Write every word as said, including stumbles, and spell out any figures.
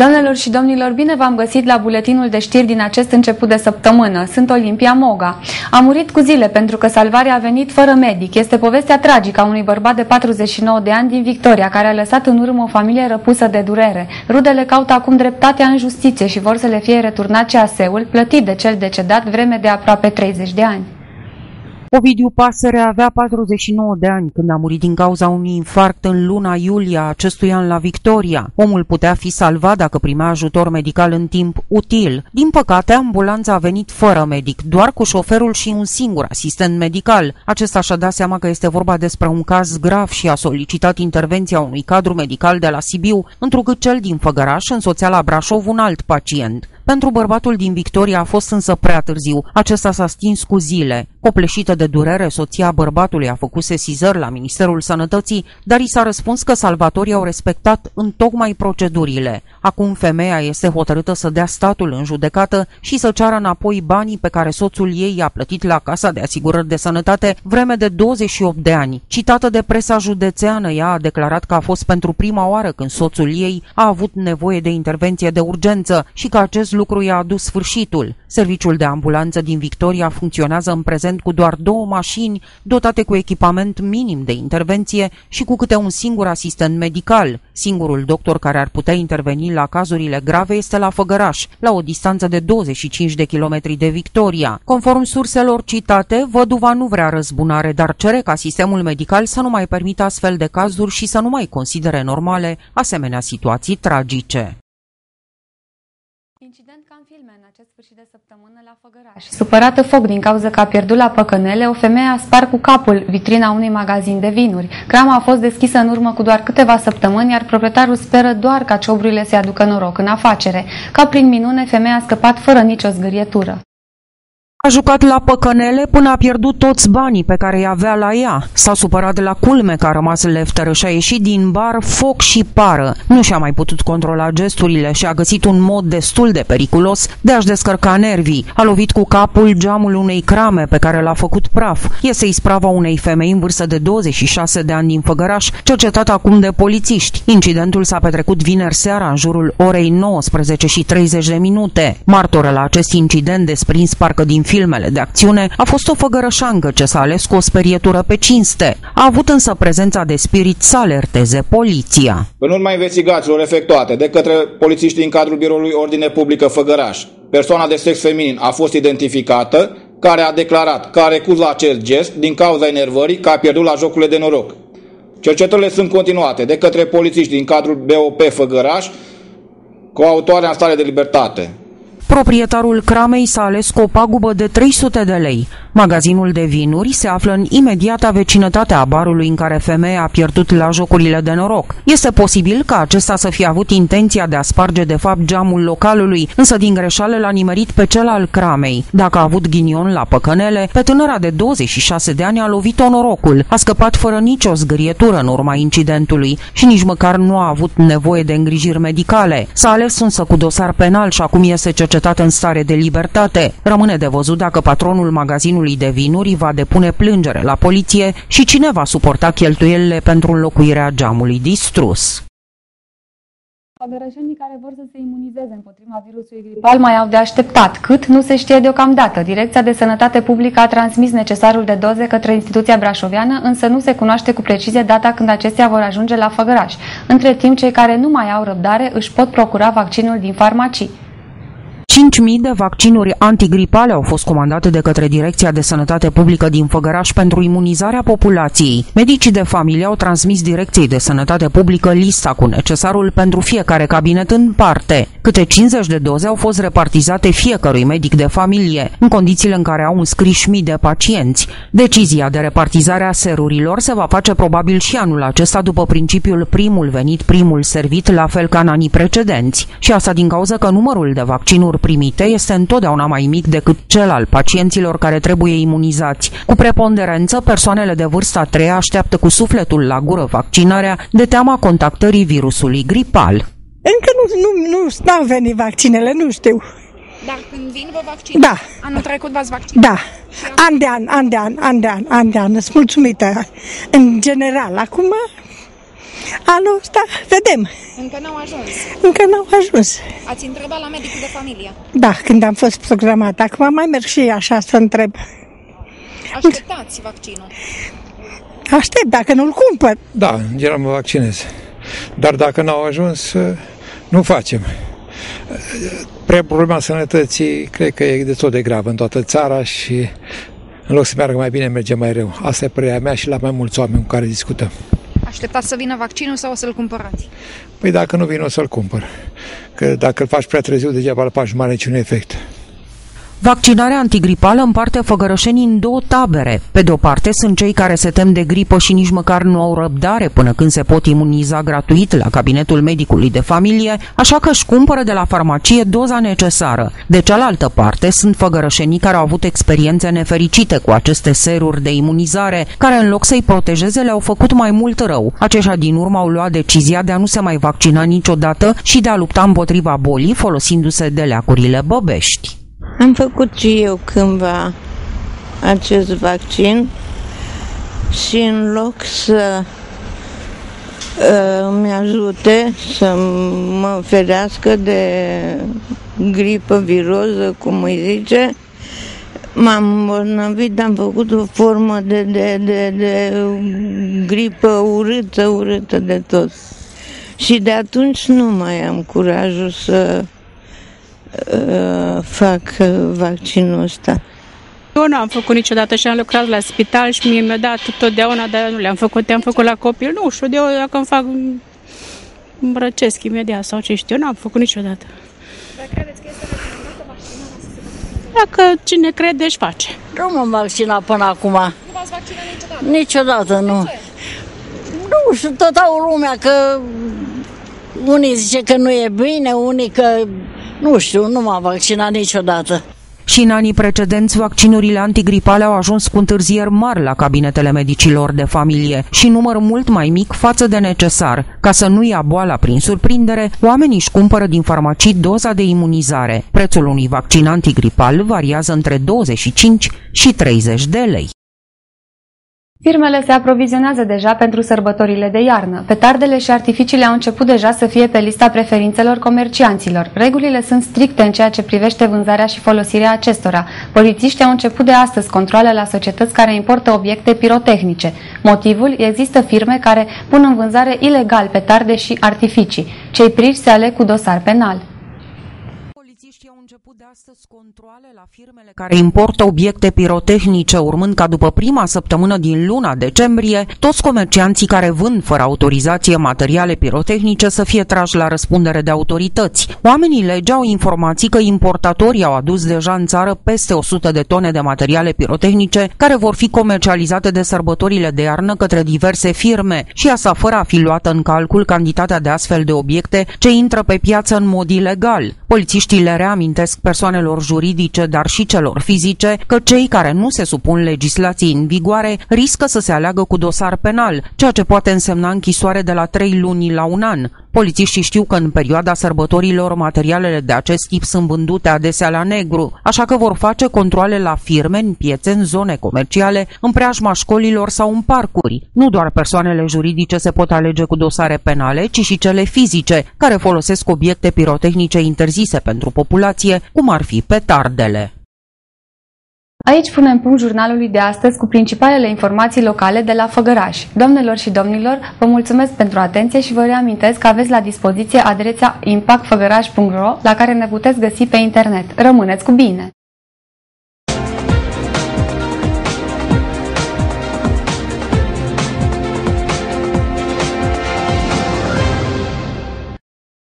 Doamnelor și domnilor, bine v-am găsit la buletinul de știri din acest început de săptămână. Sunt Olimpia Moga. A murit cu zile pentru că salvarea a venit fără medic. Este povestea tragică a unui bărbat de patruzeci și nouă de ani din Victoria, care a lăsat în urmă o familie răpusă de durere. Rudele caută acum dreptatea în justiție și vor să le fie returnat C A S-ul plătit de cel decedat vreme de aproape treizeci de ani. Ovidiu Pasăre avea patruzeci și nouă de ani când a murit din cauza unui infarct în luna iulie a acestui an la Victoria. Omul putea fi salvat dacă primea ajutor medical în timp util. Din păcate, ambulanța a venit fără medic, doar cu șoferul și un singur asistent medical. Acesta și-a dat seama că este vorba despre un caz grav și a solicitat intervenția unui cadru medical de la Sibiu, întrucât cel din Făgăraș însoțea la Brașov un alt pacient. Pentru bărbatul din Victoria a fost însă prea târziu. Acesta s-a stins cu zile. Copleșită de durere, soția bărbatului a făcut sesizări la Ministerul Sănătății, dar i s-a răspuns că salvatorii au respectat întocmai procedurile. Acum femeia este hotărâtă să dea statul în judecată și să ceară înapoi banii pe care soțul ei i-a plătit la Casa de Asigurări de Sănătate vreme de douăzeci și opt de ani. Citată de presa județeană, ea a declarat că a fost pentru prima oară când soțul ei a avut nevoie de intervenție de urgență și că acest lucru i-a adus sfârșitul. Serviciul de ambulanță din Victoria funcționează în prezent cu doar două mașini dotate cu echipament minim de intervenție și cu câte un singur asistent medical. Singurul doctor care ar putea interveni la cazurile grave este la Făgăraș, la o distanță de douăzeci și cinci de kilometri de Victoria. Conform surselor citate, văduva nu vrea răzbunare, dar cere ca sistemul medical să nu mai permită astfel de cazuri și să nu mai considere normale asemenea situații tragice. Incident ca în filme în acest sfârșit de săptămână la Făgăraș. Supărată foc din cauza că a pierdut la păcănele, o femeie a spart cu capul vitrina unui magazin de vinuri. Crama a fost deschisă în urmă cu doar câteva săptămâni, iar proprietarul speră doar ca ciobrurile să-i aducă noroc în afacere. Ca prin minune, femeia a scăpat fără nicio zgârietură. A jucat la păcănele până a pierdut toți banii pe care îi avea la ea. S-a supărat de la culme că a rămas lefteră și a ieșit din bar foc și pară. Nu și-a mai putut controla gesturile și a găsit un mod destul de periculos de a-și descărca nervii. A lovit cu capul geamul unei crame pe care l-a făcut praf. Este isprava unei femei în vârstă de douăzeci și șase de ani din Făgăraș, cercetat acum de polițiști. Incidentul s-a petrecut vineri seara în jurul orei nouăsprezece și treizeci de minute. Martoră la acest incident desprins parcă din filmele de acțiune a fost o făgărășancă ce s-a ales cu o sperietură pe cinste. A avut însă prezența de spirit să alerteze poliția. În urma investigațiilor efectuate de către polițiștii în cadrul Biroului Ordine Publică Făgăraș, persoana de sex feminin a fost identificată, care a declarat că a recurs la acest gest din cauza enervării că a pierdut la jocurile de noroc. Cercetările sunt continuate de către polițiști din cadrul B O P Făgăraș cu autoarea în stare de libertate. Proprietarul cramei s-a ales cu o pagubă de trei sute de lei. Magazinul de vinuri se află în imediata vecinătate a barului în care femeia a pierdut la jocurile de noroc. Este posibil ca acesta să fie avut intenția de a sparge de fapt geamul localului, însă din greșeală l-a nimerit pe cel al cramei. Dacă a avut ghinion la păcănele, pe tânăra de douăzeci și șase de ani a lovit-o norocul. A scăpat fără nicio zgârietură în urma incidentului și nici măcar nu a avut nevoie de îngrijiri medicale. S-a ales însă cu dosar penal și acum este cercetat în stare de libertate. Rămâne de văzut dacă patronul magazinului de vinuri va depune plângere la poliție și cine va suporta cheltuielile pentru înlocuirea geamului distrus. Făgărășenii care vor să se imunizeze împotriva virusului gripal mai au de așteptat. Cât nu se știe deocamdată. Direcția de Sănătate Publică a transmis necesarul de doze către instituția brașoveană, însă nu se cunoaște cu precizie data când acestea vor ajunge la Făgăraș. Între timp, cei care nu mai au răbdare își pot procura vaccinul din farmacii. cinci mii de vaccinuri antigripale au fost comandate de către Direcția de Sănătate Publică din Făgăraș pentru imunizarea populației. Medicii de familie au transmis Direcției de Sănătate Publică lista cu necesarul pentru fiecare cabinet în parte. Câte cincizeci de doze au fost repartizate fiecărui medic de familie, în condițiile în care au înscriși mii de pacienți. Decizia de repartizare a serurilor se va face probabil și anul acesta după principiul primul venit, primul servit, la fel ca în anii precedenți. Și asta din cauza că numărul de vaccinuri primite este întotdeauna mai mic decât cel al pacienților care trebuie imunizați. Cu preponderență, persoanele de vârsta a treia așteaptă cu sufletul la gură vaccinarea de teama contactării virusului gripal. Încă nu, nu, nu, n-au venit vaccinele, nu știu. Dar când vin vă vaccinați? Da. Anul trecut v-ați vaccinat? Da. An de an, an de an, an de an, an de an. Sunt mulțumită. În general, acum Anul ăsta vedem. Încă n-au ajuns. Încă n-au ajuns. Ați întrebat la medicul de familie? Da, când am fost programat. Acum mai merg și așa să întreb. Așteptați vaccinul. Aștept, dacă nu-l cumpăr. Da, în general mă vaccinez. Dar dacă n-au ajuns, nu facem. Problema sănătății cred că e destul de gravă în toată țara și în loc să meargă mai bine, merge mai rău. Asta e părerea mea și la mai mulți oameni cu care discutăm. Așteptați să vină vaccinul sau o să-l cumpărați? Păi dacă nu vine, o să-l cumpăr. Că dacă îl faci prea târziu, degeaba îl faci, nu are niciun efect. Vaccinarea antigripală împarte făgărășenii în două tabere. Pe de o parte sunt cei care se tem de gripă și nici măcar nu au răbdare până când se pot imuniza gratuit la cabinetul medicului de familie, așa că își cumpără de la farmacie doza necesară. De cealaltă parte sunt făgărășenii care au avut experiențe nefericite cu aceste seruri de imunizare, care în loc să-i protejeze le-au făcut mai mult rău. Aceștia din urmă au luat decizia de a nu se mai vaccina niciodată și de a lupta împotriva bolii folosindu-se de leacurile băbești. Am făcut și eu cândva acest vaccin și în loc să uh, îmi ajute să mă ferească de gripă viroză, cum îi zice, m-am îmbolnăvit, am făcut o formă de, de, de, de gripă urâtă, urâtă de tot. Și de atunci nu mai am curajul să fac vaccinul ăsta. Eu nu am făcut niciodată și am lucrat la spital și mie mi-a dat totdeauna, dar nu le-am făcut, te-am făcut la copil, nu știu, de eu dacă îmi fac, îmi răcesc imediat sau ce știu, eu nu am făcut niciodată. Dar credeți că este recomandată vaccinarea să se vaccineze? Dacă cine crede, își face. Nu m-am vaccinat până acum. Nu v-ați vaccinat niciodată? Niciodată, nu. De ce? Nu știu, tot au lumea că unii zice că nu e bine, unii că nu știu, nu m-am vaccinat niciodată. Și în anii precedenți, vaccinurile antigripale au ajuns cu întârzieri mari la cabinetele medicilor de familie și număr mult mai mic față de necesar. Ca să nu ia boala prin surprindere, oamenii își cumpără din farmacii doza de imunizare. Prețul unui vaccin antigripal variază între douăzeci și cinci și treizeci de lei. Firmele se aprovizionează deja pentru sărbătorile de iarnă. Petardele și artificiile au început deja să fie pe lista preferințelor comercianților. Regulile sunt stricte în ceea ce privește vânzarea și folosirea acestora. Polițiștii au început de astăzi controale la societăți care importă obiecte pirotehnice. Motivul? Există firme care pun în vânzare ilegal petarde și artificii. Cei prinși se aleg cu dosar penal. Polițiștii au început de astăzi controale la firmele care importă obiecte pirotehnice, urmând ca după prima săptămână din luna decembrie, toți comercianții care vând fără autorizație materiale pirotehnice să fie trași la răspundere de autorități. Oamenii legii au informații că importatorii au adus deja în țară peste o sută de tone de materiale pirotehnice care vor fi comercializate de sărbătorile de iarnă către diverse firme și asta fără a fi luată în calcul cantitatea de astfel de obiecte ce intră pe piață în mod ilegal. Polițiștii le reamintesc persoanelor juridice, dar și celor fizice, că cei care nu se supun legislației în vigoare riscă să se aleagă cu dosar penal, ceea ce poate însemna închisoare de la trei luni la un an. Polițiștii știu că în perioada sărbătorilor materialele de acest tip sunt vândute adesea la negru, așa că vor face controale la firme, în piețe, în zone comerciale, în preajma școlilor sau în parcuri. Nu doar persoanele juridice se pot alege cu dosare penale, ci și cele fizice, care folosesc obiecte pirotehnice interzise pentru populație, cum ar fi petardele. Aici punem punct jurnalului de astăzi cu principalele informații locale de la Făgăraș. Doamnelor și domnilor, vă mulțumesc pentru atenție și vă reamintesc că aveți la dispoziție adresa impact făgăraș punct ro la care ne puteți găsi pe internet. Rămâneți cu bine!